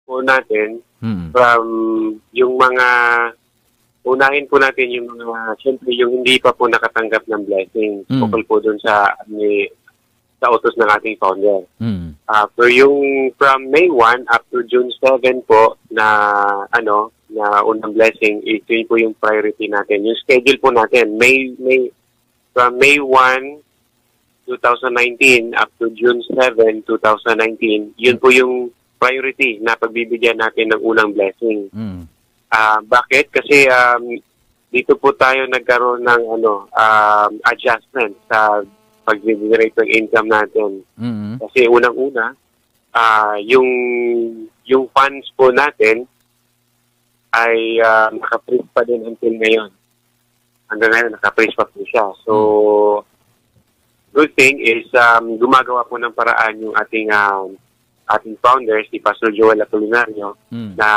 po natin Mm. from yung mga, unahin po natin yung mga, siyempre yung hindi pa po nakatanggap ng blessing. Ukol po dun sa utos ng ating founder. Mm. Pero yung from May 1 up to June 7 po na na unang blessing, ito po yung priority natin. Yung schedule po natin, from May 1, 2019 up to June 7, 2019, yun po yung priority na pagbibigyan natin ng unang blessing. Mm. Bakit? Kasi dito po tayo nagkaroon ng adjustment sa pag-generate ng income natin. Mm. Kasi unang-una, yung funds po natin ay naka-freeze pa din until ngayon. Hanggang ngayon, naka-freeze pa po siya. So, good thing is gumagawa po ng paraan yung ating founder, si Pastor Joel Apolinario, na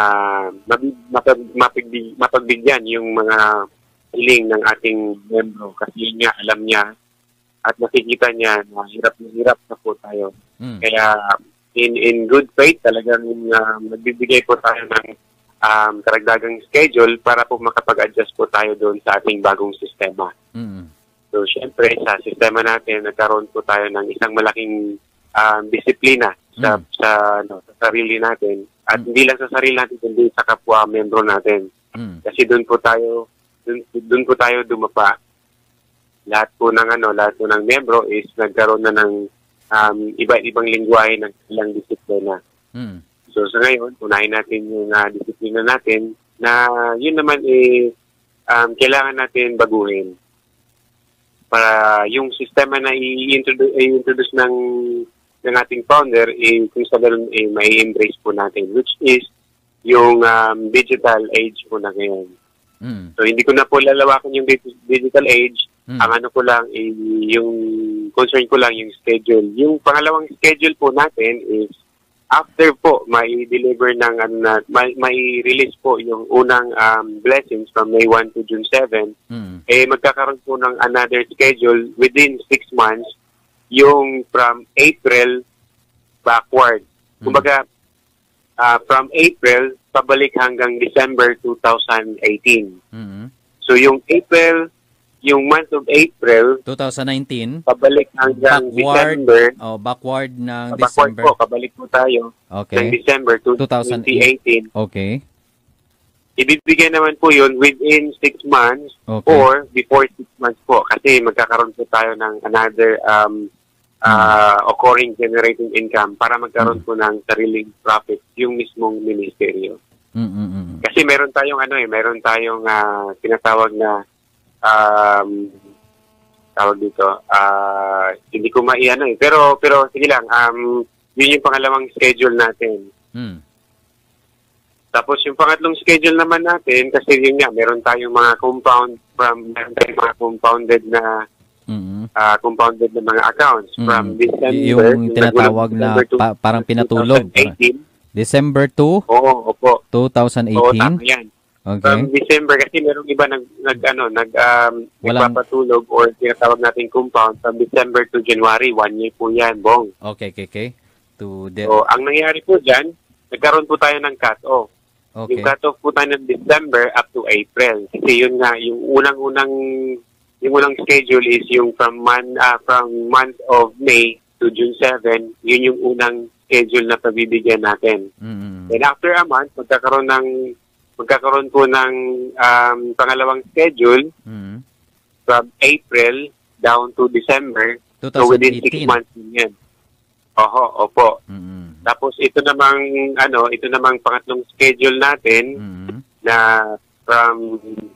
mapagbigyan yung mga hiling ng ating membro. Kasi yun nga, alam niya at nakikita niya na hirap na po tayo. Kaya in good faith, talagang nagbibigay po tayo ng karagdagang schedule para po makapag-adjust po tayo doon sa ating bagong sistema. So, syempre, sa sistema natin, nagkaroon po tayo ng isang malaking disiplina sa sarili natin. At hindi lang sa sarili natin, kundi sa kapwa membro natin. Kasi doon po tayo dumapa. Lahat po ng membro is nagkaroon na ng iba-ibang lingwahe ng ilang disiplina. So, sa ngayon, unahin natin yung disiplina natin na yun naman kailangan natin baguhin. Para yung sistema na i-introduce ng ating founder, kung sa ganun, may embrace po natin, which is yung digital age po na ngayon. So, hindi ko na po lalawakan yung digital age. Ang ko lang, yung concern ko lang yung schedule. Yung pangalawang schedule po natin is after po, mai-deliver mai-release po yung unang blessings from May 1 to June 7, magkakaroon po ng another schedule within 6 months, yung from April backward. Kumbaga, from April, pabalik hanggang December 2018. So, yung month of April 2019 pabalik hanggang December. Backward ng backward December. Po, pabalik po tayo ng December 2018. Okay. Ibibigay naman po yun within 6 months or before 6 months po. Kasi magkakaroon po tayo ng another occurring generating income para magkaroon po ng sariling profit yung mismong ministeryo. Kasi meron tayong tinatawag na tawag dito, hindi ko pero sige lang, yun yung pangalawang schedule natin. Tapos yung pangatlong schedule naman natin, kasi yun nga, meron tayong mga compounded na mga accounts from December, yung tinatawag na parang pinatulog. 2018. December 2? Oo, opo. 2018? Oo, tama yan. Okay. From December, kasi merong iba nagpapatulog or tinatawag natin compound from December to January. 1 year po yan, Bong. Okay. So, ang nangyari po dyan, nagkaroon po tayo ng cut-off. Okay. Yung cut-off po tayo ng December up to April. Kasi yun nga, yung unang schedule is yung from month of May to June 7, yun yung unang schedule na pabibigyan natin. And after a month, magkakaroon po ng pangalawang schedule from April down to December. 2018. So within 6 months din yan. Opo. Tapos ito namang pangatlong schedule natin na from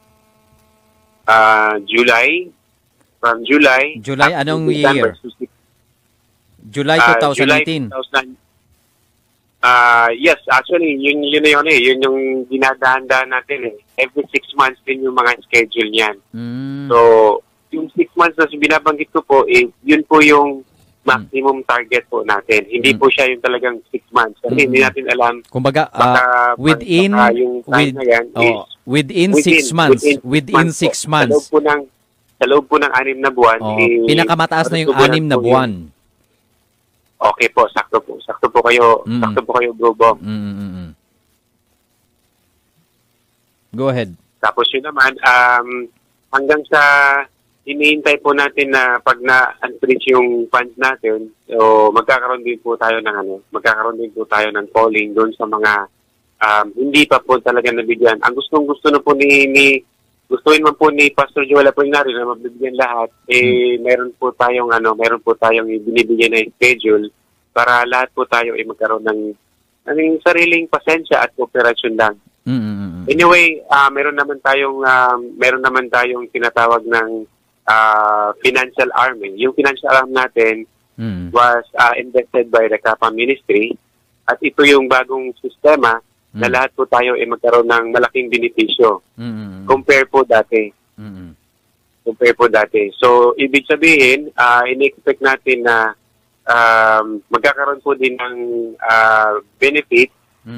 July anong December, year? July 2018. Yes, actually, yun yung dinadaan natin eh. Every 6 months din yung mga schedule niyan. So, yung 6 months na binabanggit ko po, yun po yung maximum target po natin. Hindi po siya yung talagang 6 months. Kasi hindi natin alam. Kumbaga, within 6 months. Within 6 months. Sa loob po ng 6 na buwan. Pinakamataas na yung 6 na buwan. Okay po, sakto po kayo, Bro Bob. Go ahead. Tapos yun naman, hanggang sa hinihintay po natin na pag na-unfreeze yung funds natin, so magkakaroon din po tayo ng calling doon sa mga hindi pa po talaga nabigyan. Ang gusto na po gustuin man po ni Pastor Joel Apolinario na mabigyan lahat, meron po tayong binibigyan na schedule para lahat po tayo ay magkaroon ng sariling pasensya at kooperasyon lang. Anyway, meron naman tayong tinatawag ng financial arm. Yung financial arm natin was invested by the Kapa Ministry, at ito yung bagong sistema na lahat po tayo ay magkaroon ng malaking benepisyo compare po dati. So, ibig sabihin, in-expect natin na magkakaroon po din ng benefit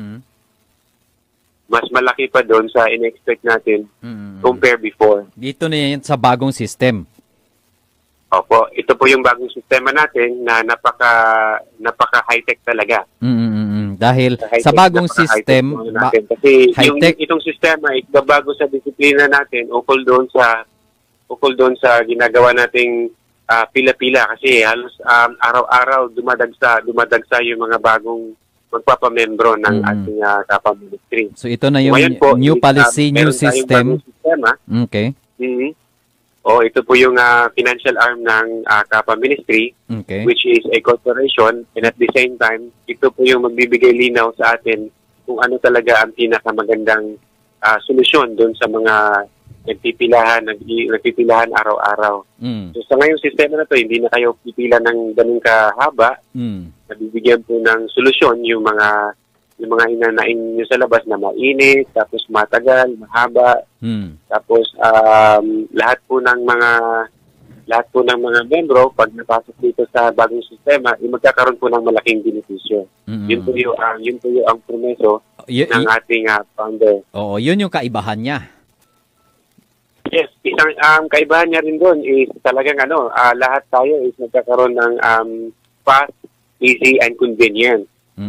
mas malaki pa doon sa in-expect natin compare before. Dito na yan sa bagong system. Opo, ito po yung bagong sistema natin na napaka high-tech talaga. Dahil sa bagong system, kasi itong sistema ay bago sa disiplina natin ukol doon sa ginagawa nating pila-pila, kasi halos araw-araw dumadagsa yung mga bagong magpapamembro ng ating Kapa Ministry. So ito na yung new policy, new system. Okay. Ito po yung financial arm ng Kapa Ministry, which is a corporation, and at the same time, ito po yung magbibigay linaw sa atin kung ano talaga ang pinakamagandang solusyon doon sa mga nagpipilahan araw-araw. So sa ngayong sistema na to, hindi na kayo pipila ng ganun kahaba. Nabibigyan po ng solusyon yung mga inanain nyo sa labas na mainit, tapos matagal, mahaba. Tapos lahat po ng mga membro pag napasok dito sa bagong sistema, magkakaroon po ng malaking benepisyo. Yun po yung ang promeso ng ating founder. Oo, yun yung kaibahan niya. Yes, isang kaibahan niya rin doon is talagang lahat tayo is nagkakaroon ng fast, easy, and convenient.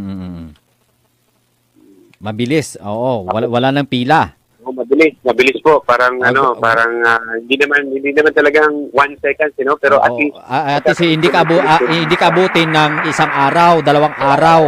Mabilis, oo. Wala nang pila. Mabilis po. Parang hindi naman talagang 1 second, pero at least hindi ka abutin ng isang araw, 2 araw.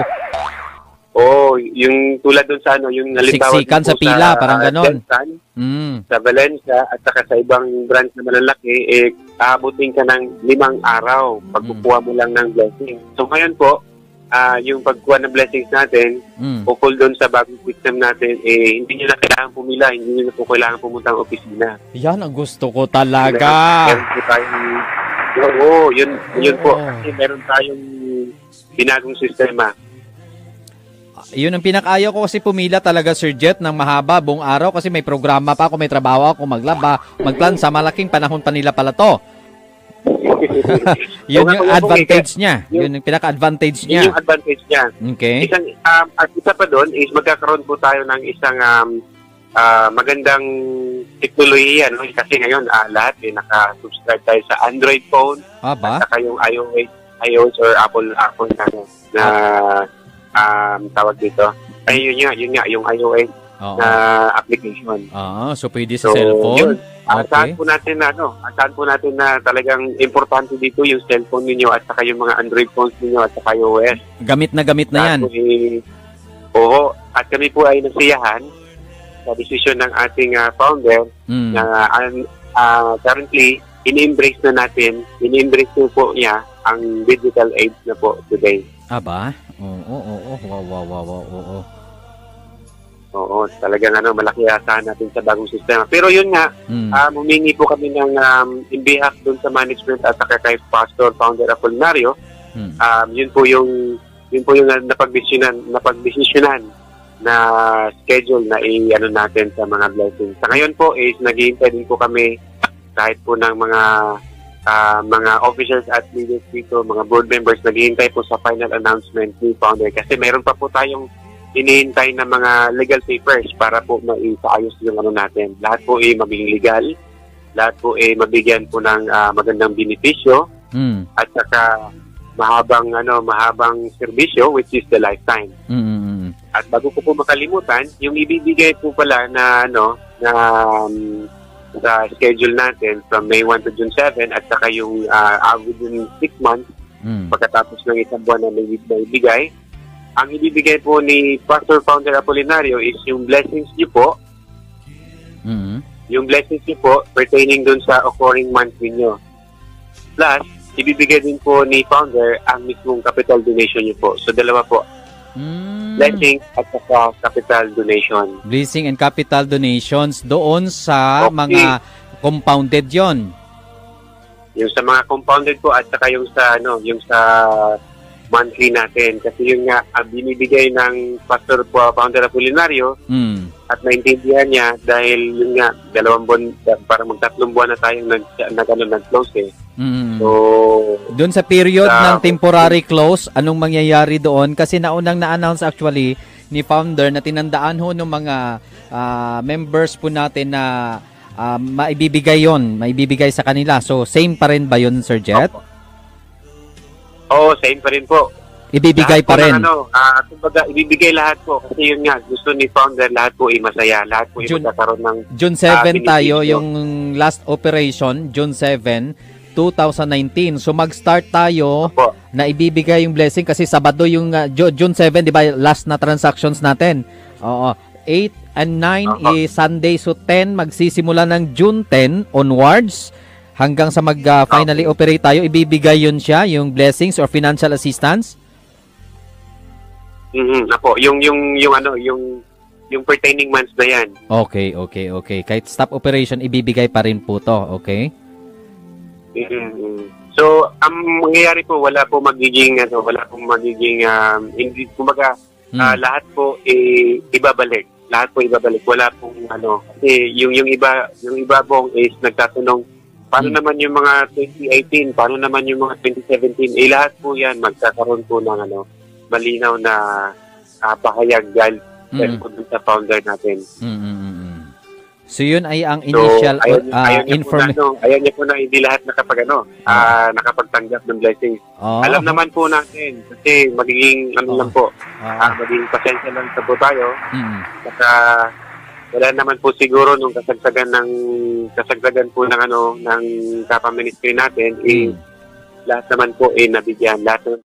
Yung tulad doon sa yung halimbawa siksikan sa pila, parang ganon. Sa Valencia at saka sa ibang branch na malalaki, aabutin ka ng 5 araw pagkukuha mo lang ng blessing. So ngayon po, yung pagkuha ng blessings natin, ukol doon sa bagong system natin, hindi nyo na kailangan pumila, hindi nyo na po kailangan pumunta ng opisina. Yan ang gusto ko talaga. Yun po. Kasi meron tayong binagong sistema. Yun ang pinakayaw ko kasi pumila talaga, Sir Jet, ng mahaba, buong araw, kasi may programa pa ako, may trabaho ako, magplansa, malaking panahon pa nila pala to. Yun yung advantage niya. Yun yung pinaka-advantage niya. Yun yung advantage niya. Okay. At isa pa doon is magkakaroon po tayo ng isang magandang teknolohiya. No? Kasi ngayon, lahat naka-subscribe tayo sa Android phone. At saka yung iOS or Apple na tawag dito. Ay, yun nga, yung iOS na application. So pwede sa cellphone? Yun. Asahan po natin na talagang importante dito yung cellphone ninyo at saka yung mga Android phones ninyo at saka iOS. Gamit na yan. At kami po ay nasiyahan sa desisyon ng ating founder na currently ini-embrace po niya ang digital age na po today. Aba? Oo, talagang malaki asahan natin sa bagong sistema. Pero yun nga, humingi po kami ng in behalf dun sa management at saka kay Pastor Founder Apolinario. Yun po yung napagdesisyonan na schedule na natin sa mga blessings. Sa ngayon po is naghihintay din po kami kahit po ng mga officers at leaders dito, mga board members, naghihintay po sa final announcement ni Founder kasi meron pa po tayong hinihintay na mga legal papers para po maisaayos yung natin. Lahat po mabiging legal, lahat po mabigyan po ng magandang benepisyo at saka mahabang serbisyo, which is the lifetime. At bago ko po makalimutan, yung ibibigay po pala na na sa schedule natin from May 1 to June 7 at saka yung within 6 months pagkatapos ng isang buwan na ibigay. Ang ibibigay po ni Pastor Founder Apolinario is yung blessings niyo po. Yung blessings niyo po pertaining dun sa occurring month niyo. Plus, ibibigay din po ni Founder ang mismong capital donation niyo po. So, dalawa po. Blessing at saka capital donation. Blessing and capital donations doon sa mga compounded yon. Yung sa mga compounded po at saka yung sa monthly natin. Kasi yun nga, binibigay ng Pastor Founder Apolinario at naintindihan niya dahil yun nga, 2 buwan, parang mag-3 buwan na tayong nag-close eh. So, doon sa period ng temporary close, anong mangyayari doon? Kasi naunang na-announce actually ni Founder na tinandaan ho ng mga members po natin na maibibigay sa kanila. So, same pa rin ba yun, Sir Jet? Oo, same pa rin po. Ibibigay pa rin. Kumbaga, ibibigay lahat po. Kasi yun nga, gusto ni Founder, lahat po masaya. Lahat po magkakaroon ng June 7 tayo, yung last operation, June 7, 2019. So, mag-start tayo na ibibigay yung blessing kasi Sabado yung June 7, di ba, last na transactions natin. Oo. 8 and 9 is Sunday. So, 10, magsisimula ng June 10 onwards. Hanggang sa mag-finally operate tayo, ibibigay yun siya, yung blessings or financial assistance? Apo, yung pertaining months na yan. Okay. Kahit stop operation, ibibigay pa rin po to, okay? So, ang mangyayari po, wala po magiging, hindi, kumbaga, lahat po ibabalik. Lahat po ibabalik. Wala pong, kasi yung iba pong is nagtatanong, paano naman yung mga 2018? Paano naman yung mga 2017? Lahat po yan magkakaroon po ng malinaw na pahayag dahil sa Founder natin. So yun ay ang initial information. Ayaw niya po na hindi lahat nakapagtanggap ng blessings. Alam naman po natin kasi magiging lang po. Magiging pasensya lang po tayo. Saka wala naman po siguro nung kasagsagan po ng Kapa Ministry natin lahat naman po nabigyan, lahat